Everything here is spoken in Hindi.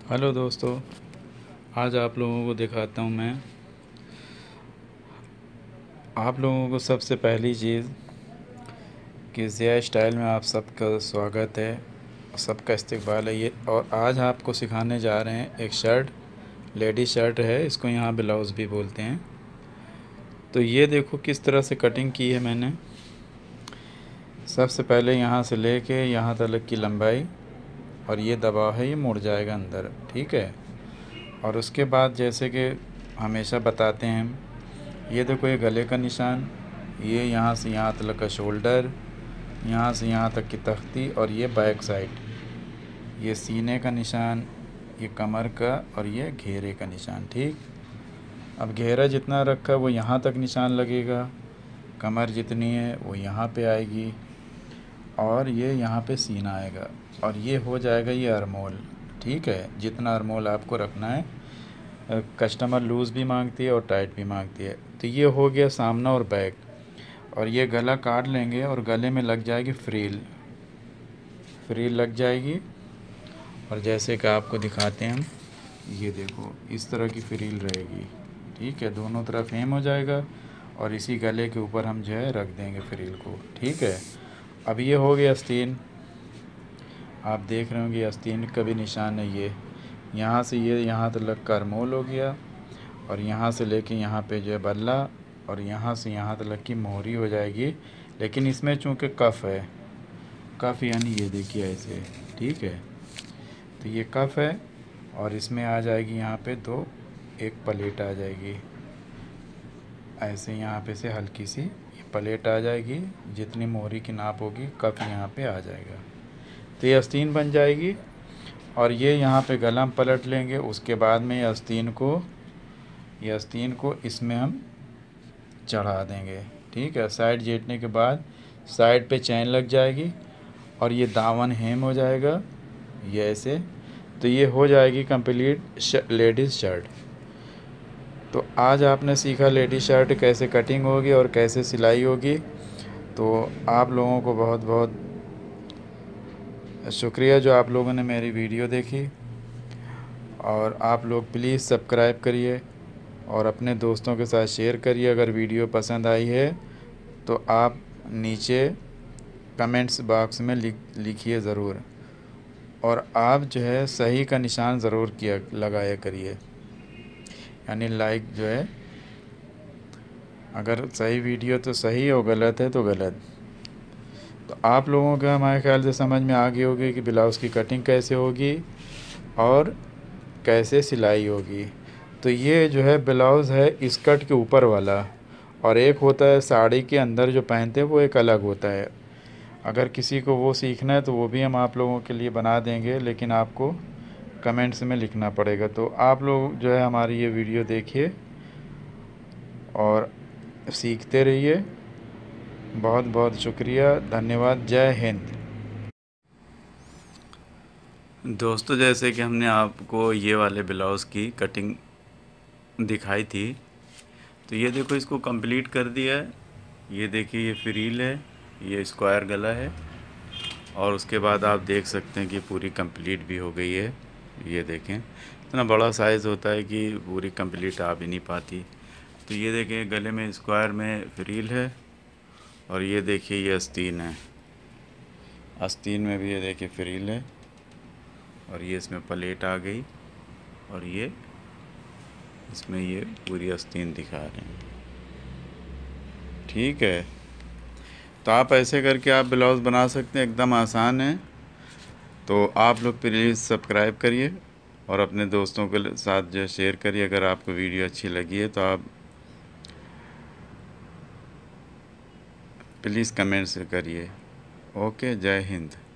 हेलो दोस्तों, आज आप लोगों को दिखाता हूँ मैं आप लोगों को सबसे पहली चीज़ कि ज़िया स्टाइल में आप सबका स्वागत है, सबका इस्तकबाल है। ये और आज आपको सिखाने जा रहे हैं एक शर्ट, लेडी शर्ट है, इसको यहाँ ब्लाउज़ भी बोलते हैं। तो ये देखो किस तरह से कटिंग की है मैंने। सबसे पहले यहाँ से लेके यहाँ तक की लंबाई, और ये दबाव है, ये मुड़ जाएगा अंदर, ठीक है। और उसके बाद जैसे कि हमेशा बताते हैं हम, ये देखो ये गले का निशान, ये यहाँ से यहाँ तक का शोल्डर, यहाँ से यहाँ तक की तख्ती, और ये बैक साइड, ये सीने का निशान, ये कमर का, और ये घेरे का निशान, ठीक। अब घेरा जितना रखा वो यहाँ तक निशान लगेगा, कमर जितनी है वो यहाँ पे आएगी, और ये यहाँ पे सीना आएगा, और ये हो जाएगा ये अरमोल, ठीक है। जितना अरमोल आपको रखना है, कस्टमर लूज़ भी मांगती है और टाइट भी मांगती है। तो ये हो गया सामना और बैक, और ये गला काट लेंगे और गले में लग जाएगी फ्रील लग जाएगी। और जैसे कि आपको दिखाते हैं हम, ये देखो इस तरह की फ्रील रहेगी, ठीक है। दोनों तरफ हेम हो जाएगा, और इसी गले के ऊपर हम जो है रख देंगे फ्रील को, ठीक है। अब ये हो गया आस्तीन, आप देख रहे होंगे आस्तीन का भी निशान है। ये यहाँ से ये यहाँ तक लग कर मोल हो गया, और यहाँ से लेके यहाँ पे जो है बल्ला, और यहाँ से यहाँ तक की मोहरी हो जाएगी। लेकिन इसमें चूँकि कफ़ है, कफ़ यानी ये देखिए ऐसे, ठीक है। तो ये कफ़ है, और इसमें आ जाएगी यहाँ पे दो, एक प्लेट आ जाएगी ऐसे, यहाँ पे से हल्की सी ये प्लेट आ जाएगी। जितनी मोहरी की नाप होगी, कफ़ यहाँ पे आ जाएगा, तो ये आस्तीन बन जाएगी। और ये यहाँ पे गला में पलट लेंगे। उसके बाद में ये आस्तीन को इसमें हम चढ़ा देंगे, ठीक है। साइड जेटने के बाद साइड पे चैन लग जाएगी, और ये दामन हेम हो जाएगा ये ऐसे। तो ये हो जाएगी कंप्लीट लेडीज़ शर्ट। तो आज आपने सीखा लेडीज़ शर्ट कैसे कटिंग होगी और कैसे सिलाई होगी। तो आप लोगों को बहुत बहुत शुक्रिया जो आप लोगों ने मेरी वीडियो देखी, और आप लोग प्लीज़ सब्सक्राइब करिए और अपने दोस्तों के साथ शेयर करिए। अगर वीडियो पसंद आई है तो आप नीचे कमेंट्स बॉक्स में लिखिए ज़रूर, और आप जो है सही का निशान ज़रूर लगाया करिए, यानी लाइक जो है, अगर सही वीडियो तो सही और गलत है तो गलत। तो आप लोगों का हमारे ख्याल से समझ में आ गई होगी कि ब्लाउज़ की कटिंग कैसे होगी और कैसे सिलाई होगी। तो ये जो है ब्लाउज़ है स्कर्ट के ऊपर वाला, और एक होता है साड़ी के अंदर जो पहनते हैं, वो एक अलग होता है। अगर किसी को वो सीखना है तो वो भी हम आप लोगों के लिए बना देंगे, लेकिन आपको कमेंट्स में लिखना पड़ेगा। तो आप लोग जो है हमारी ये वीडियो देखिए और सीखते रहिए। बहुत बहुत शुक्रिया, धन्यवाद, जय हिंद। दोस्तों, जैसे कि हमने आपको ये वाले ब्लाउज़ की कटिंग दिखाई थी, तो ये देखो इसको कंप्लीट कर दिया है। ये देखिए ये फ्रील है, ये स्क्वायर गला है, और उसके बाद आप देख सकते हैं कि पूरी कंप्लीट भी हो गई है। ये देखें इतना बड़ा साइज़ होता है कि पूरी कंप्लीट आ भी नहीं पाती। तो ये देखें गले में स्क्वायर में फ्रील है, और ये देखिए ये आस्तीन है, आस्तीन में भी ये देखिए फ्रील है, और ये इसमें प्लेट आ गई, और ये इसमें ये पूरी आस्तीन दिखा रहे हैं, ठीक है। तो आप ऐसे करके आप ब्लाउज़ बना सकते हैं, एकदम आसान है। तो आप लोग प्लीज़ सब्सक्राइब करिए और अपने दोस्तों के साथ जो शेयर करिए। अगर आपको वीडियो अच्छी लगी है तो आप प्लीज़ कमेंट्स करिए। ओके, जय हिंद।